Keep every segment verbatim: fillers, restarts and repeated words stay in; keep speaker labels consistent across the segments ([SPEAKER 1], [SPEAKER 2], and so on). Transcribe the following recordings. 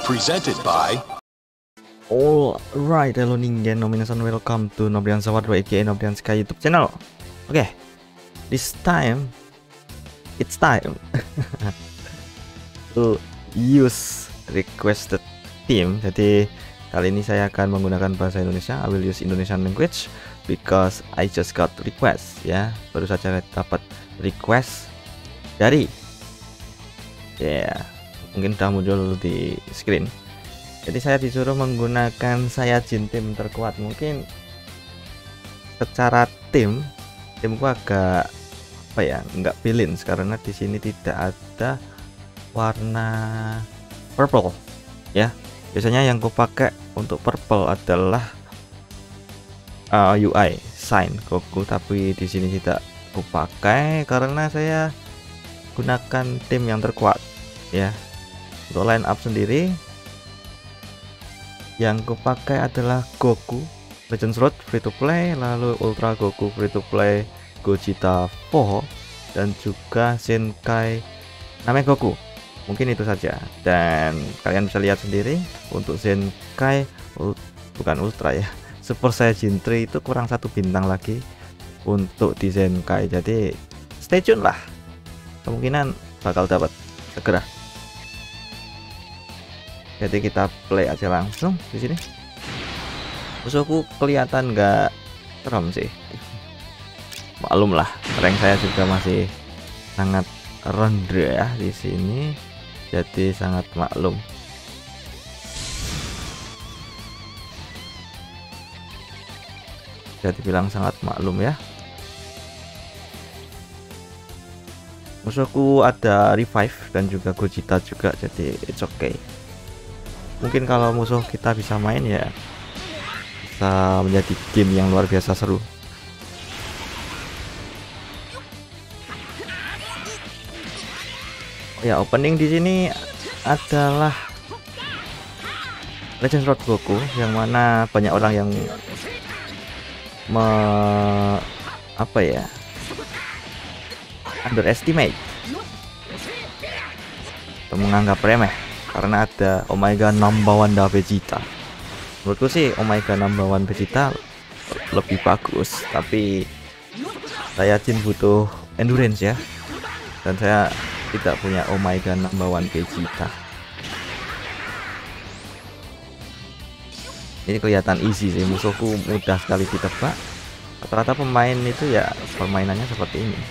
[SPEAKER 1] Presented by.
[SPEAKER 2] Alright, hello Ningen, nomination, welcome to Nobrian Sawat aka Nobrian Sky YouTube channel. Oke, okay, this time it's time to use requested theme. Jadi kali ini saya akan menggunakan bahasa Indonesia. I will use Indonesian language because I just got request, ya. Baru saja dapat request dari, ya, yeah, mungkin udah muncul di screen. Jadi saya disuruh menggunakan Saiyajin tim terkuat. Mungkin secara tim timku agak apa ya, nggak balance karena di sini tidak ada warna purple, ya. Biasanya yang kupakai untuk purple adalah uh, U I sign Goku, tapi di sini tidak kupakai karena saya gunakan tim yang terkuat, ya. Untuk line up sendiri yang kupakai adalah Goku Legends Road free to play, lalu Ultra Goku free to play, Gogeta Four, dan juga Zenkai Namegoku. Mungkin itu saja. Dan kalian bisa lihat sendiri untuk Zenkai ul bukan Ultra, ya, Super Saiyajin tiga itu kurang satu bintang lagi untuk di Zenkai. Jadi stay tune lah, kemungkinan bakal dapat segera. Jadi kita play aja langsung di sini. Musuhku kelihatan nggak serem sih. Maklum lah, rank saya juga masih sangat rendah ya di sini. Jadi sangat maklum. Jadi bilang sangat maklum ya. Musuhku ada revive dan juga Gogeta juga, jadi it's okay. Mungkin kalau musuh kita bisa main, ya bisa menjadi game yang luar biasa seru. Ya, opening di sini adalah Legends Road Goku, yang mana banyak orang yang me apa ya underestimate atau menganggap remeh karena ada Omega Number One Vegeta. Menurutku sih Omega Number One Vegeta lebih bagus, tapi Saiyajin butuh endurance ya, dan saya tidak punya Omega Number One Vegeta. Ini kelihatan easy sih, musuhku mudah sekali ditebak. Rata-rata pemain itu ya permainannya seperti ini,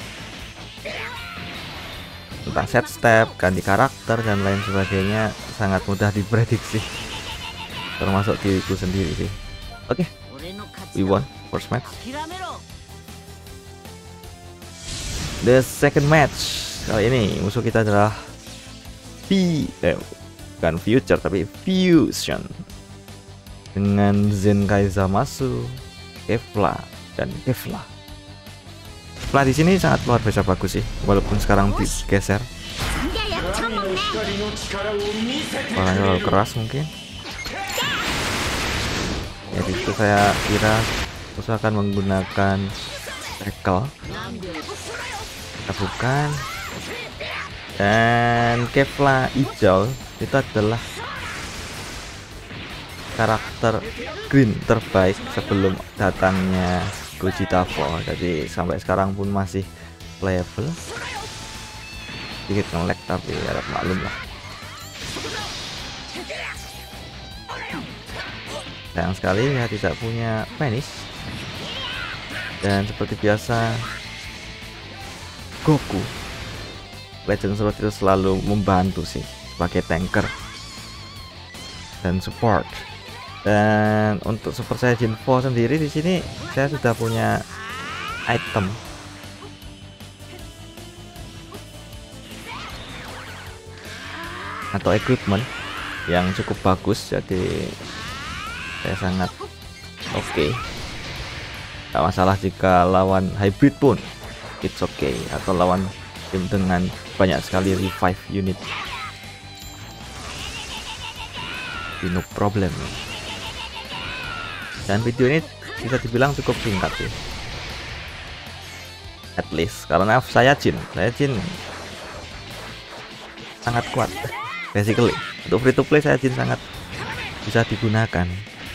[SPEAKER 2] entah set step, ganti karakter, dan lain sebagainya sangat mudah diprediksi, termasuk diriku sendiri sih. Oke, okay, we won first match. The second match kali ini musuh kita adalah V, eh, bukan Future tapi Fusion dengan Zenkai Zamasu, Kefla, dan Kefla. Nah, di sini sangat luar biasa bagus sih, walaupun sekarang digeser. Warnanya terlalu keras mungkin. Jadi itu saya kira musuh akan menggunakan tackle. Kita bukan. Dan Kefla hijau itu adalah karakter green terbaik sebelum datangnya Gogeta Four. Jadi sampai sekarang pun masih playable. Sedikit nge-lag tapi harap maklum lah. Sayang sekali ya tidak punya finish. Dan seperti biasa Goku Legends Road itu selalu membantu sih sebagai tanker dan support. Dan untuk Super Saiyajin Four sendiri di sini saya sudah punya item atau equipment yang cukup bagus, jadi saya sangat oke. Okay. Gak masalah jika lawan hybrid pun it's okay, atau lawan tim dengan banyak sekali revive unit, no problem. Dan video ini bisa dibilang cukup singkat sih, at least karena Saiyajin Saiyajin sangat kuat basically. Untuk free to play Saiyajin sangat bisa digunakan.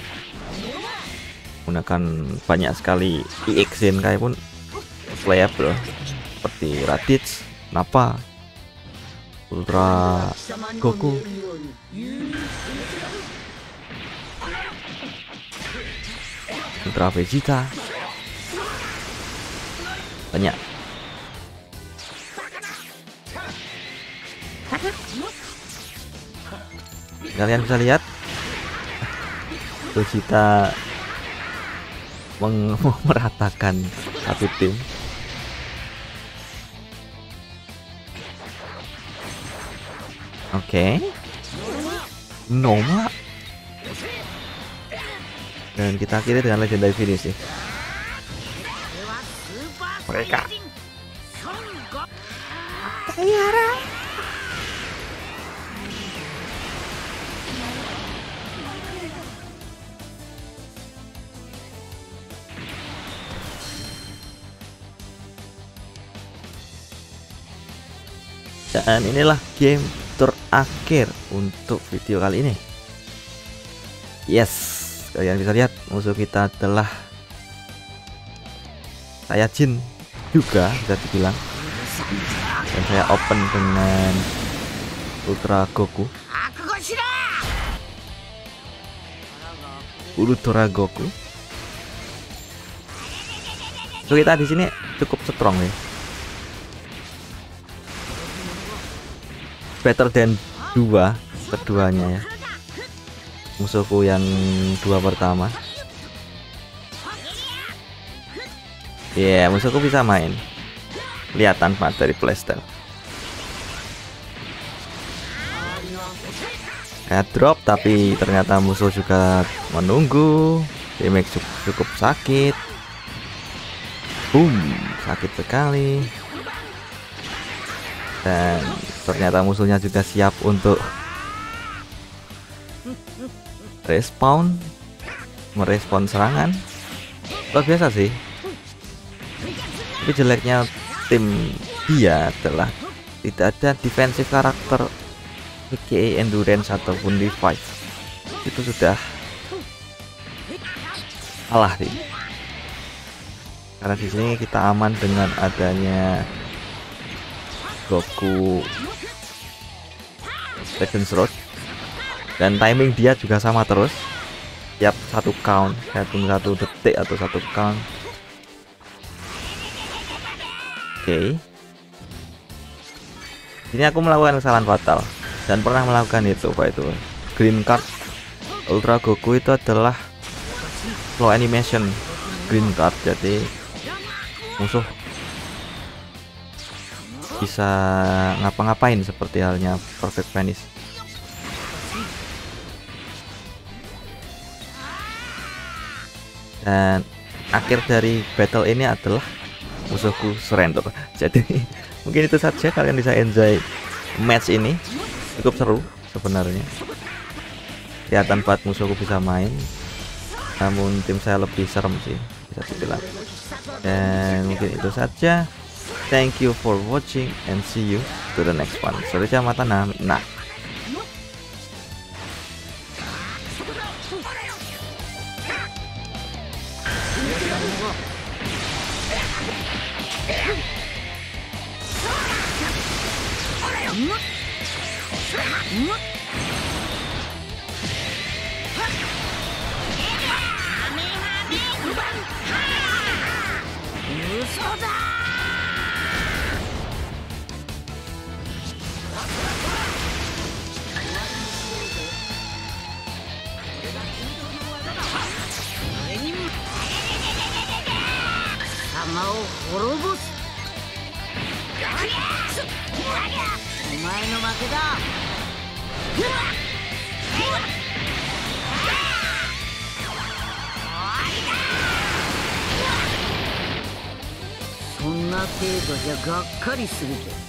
[SPEAKER 2] Gunakan banyak sekali E X Zenkai pun playable seperti Raditz, Nappa, Ultra Goku, Ultra Vegeta, banyak. Kalian bisa lihat Vegeta meratakan satu tim. Oke, okay. Noma, dan kita akhiri dengan legendary finish sih. Mereka dan inilah game terakhir untuk video kali ini. Yes, kalian bisa lihat musuh kita adalah Saiyajin juga bisa dibilang, dan saya open dengan Ultra Goku, Ultra Goku. So kita di sini cukup strong ya, better than dua keduanya ya, musuhku yang dua pertama. Ya, yeah, musuhku bisa main, lihat tanpa dari playstyle. Kayak drop, tapi ternyata musuh juga menunggu. Damage cukup, cukup sakit. Boom, sakit sekali. Dan ternyata musuhnya juga siap untuk respawn, merespon serangan. Luar biasa sih. Tapi jeleknya tim dia adalah tidak ada defensive karakter, aka endurance ataupun revive. Itu sudah kalah sih. Karena di sini kita aman dengan adanya Goku Legends Road, dan timing dia juga sama terus, tiap satu count, satu satu detik atau satu count. Oke, okay. Ini aku melakukan kesalahan fatal dan pernah melakukan itu, Pak, itu green card Ultra Goku itu adalah slow animation green card, jadi musuh bisa ngapa-ngapain seperti halnya perfect finish. Dan akhir dari battle ini adalah musuhku surrender. Jadi mungkin itu saja, kalian bisa enjoy match ini, cukup seru sebenarnya. Kelihatan banget musuhku bisa main, namun tim saya lebih serem sih, bisa dibilang. Dan mungkin itu saja. Thank you for watching and see you to the next one. Sorry mata nah. Nah.
[SPEAKER 1] So んな程度じゃがっかりするぜ。